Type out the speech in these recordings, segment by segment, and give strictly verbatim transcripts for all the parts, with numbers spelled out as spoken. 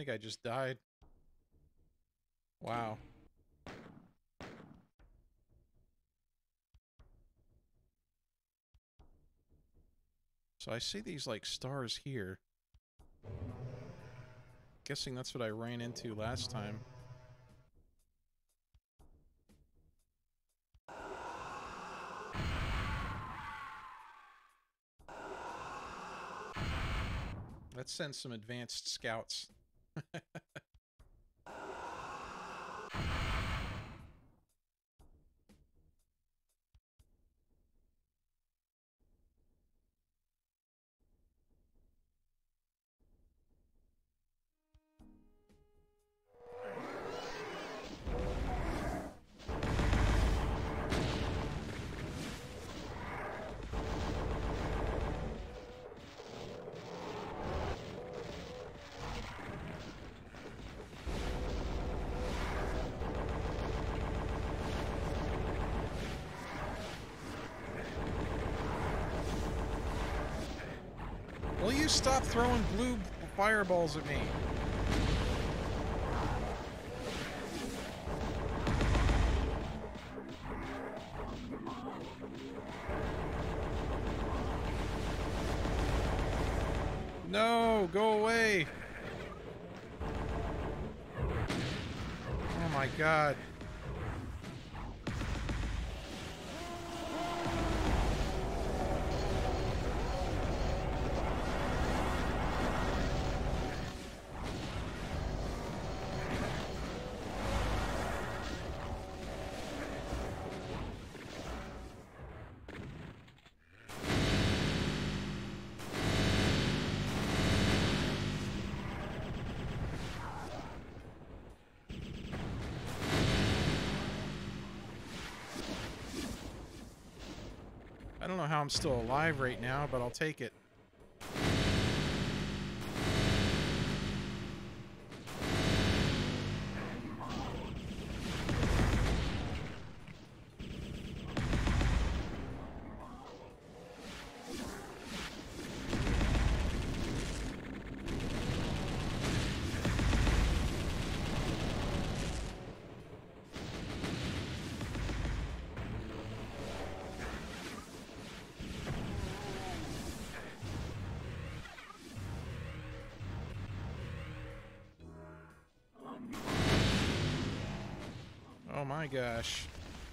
think I just died. Wow. So I see these, like, stars here. Guessing that's what I ran into last time. Let's send some advanced scouts. Will you stop throwing blue fireballs at me? No, go away! Oh my god. I don't know how I'm still alive right now, but I'll take it. Oh my gosh.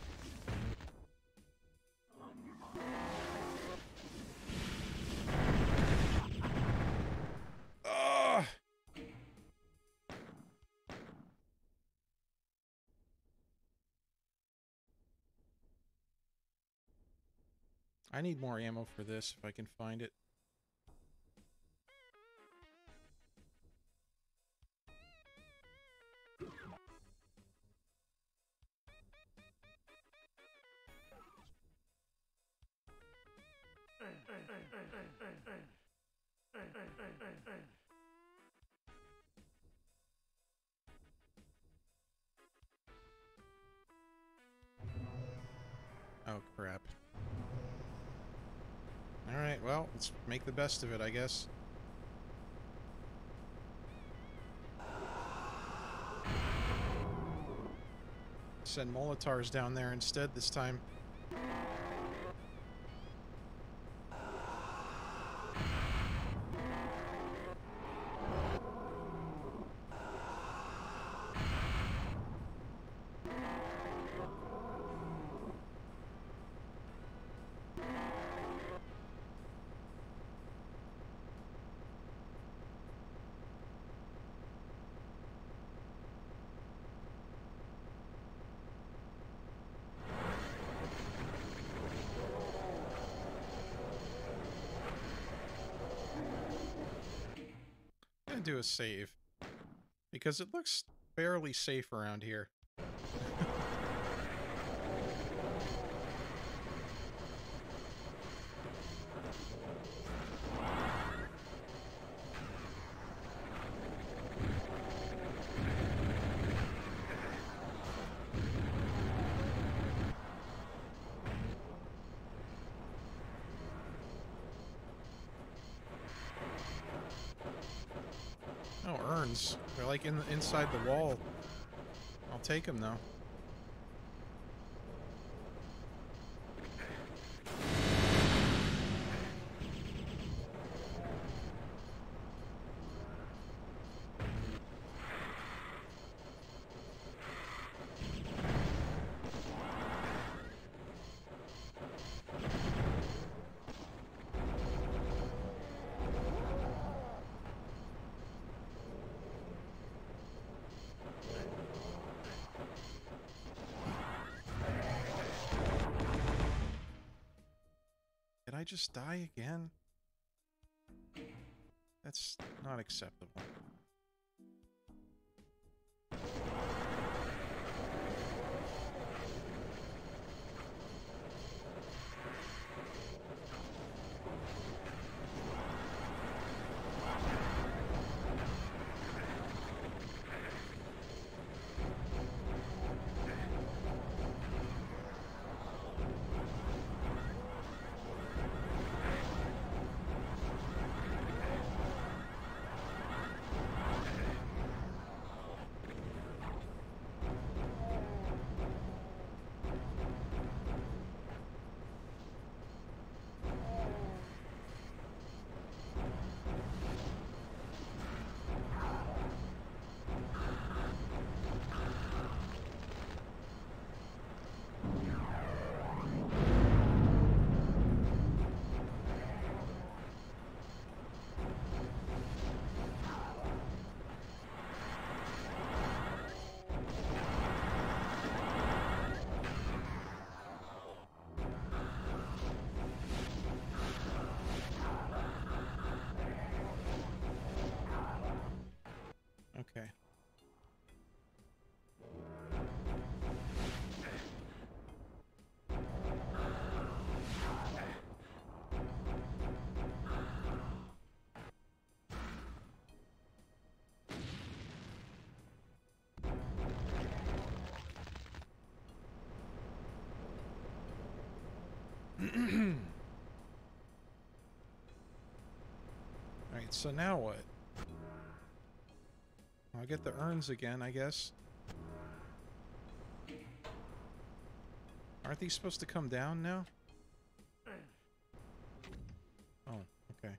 Ugh! I need more ammo for this if I can find it. Oh, crap. Alright, well, let's make the best of it, I guess. Send Molotars down there instead this time. Do a save because it looks fairly safe around here. Oh, Ern. urns. They're like in the, inside the wall. I'll take them though. Did I just die again? That's not acceptable. Okay. Alright, so now what? I'll get the urns again, I guess. Aren't these supposed to come down now? Oh, okay.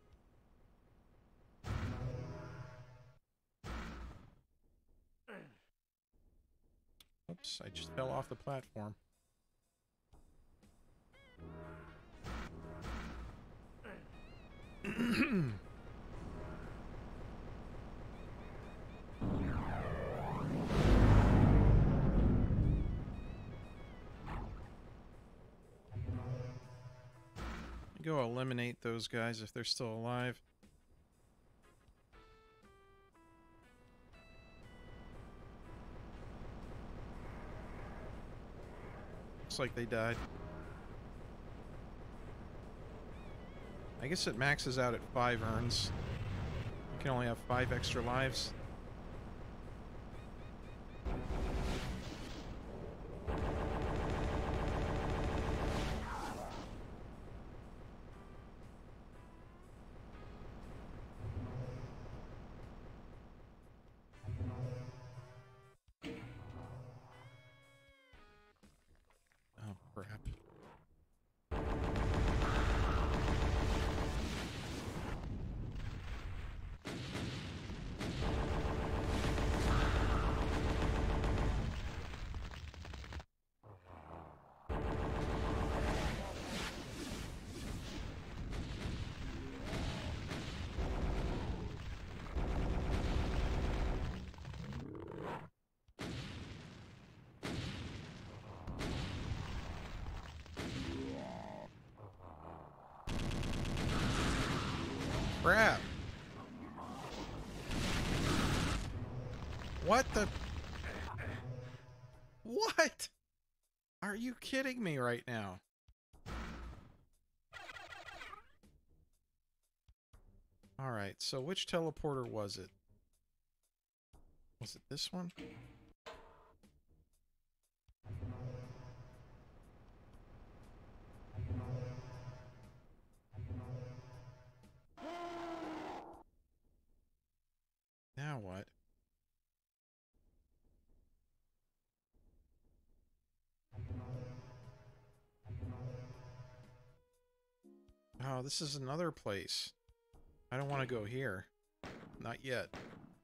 Oops, I just fell off the platform. Go eliminate those guys if they're still alive. Looks like they died. I guess it maxes out at five urns. You can only have five extra lives. Oh, crap. Crap. What the? What? Are you kidding me right now? Alright, so which teleporter was it? Was it this one? Now what? Oh, this is another place. I don't want to go here. Not yet.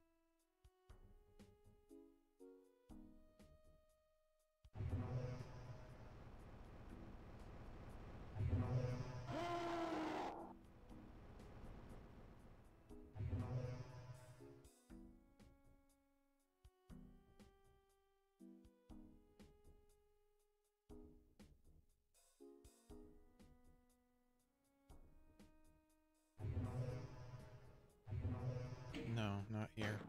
No, not here.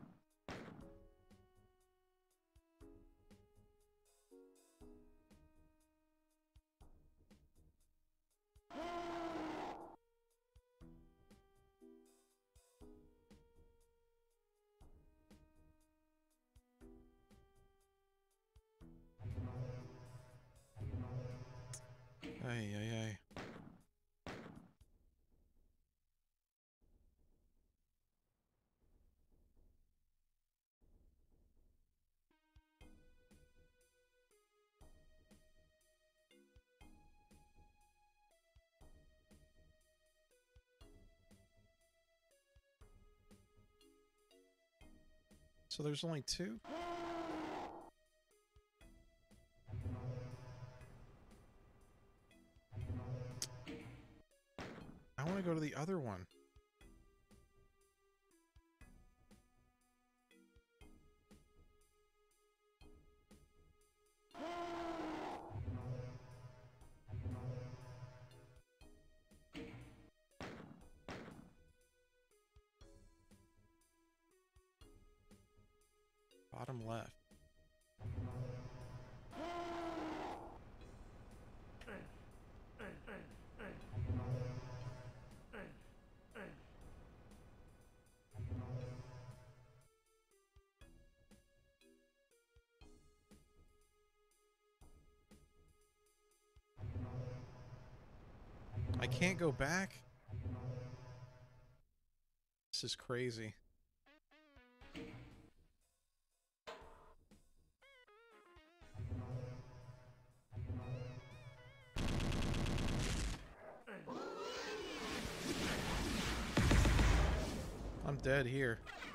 Ay, ay, ay. So there's only two? I want to go to the other one. Bottom left. I can't go back? This is crazy. I'm dead here.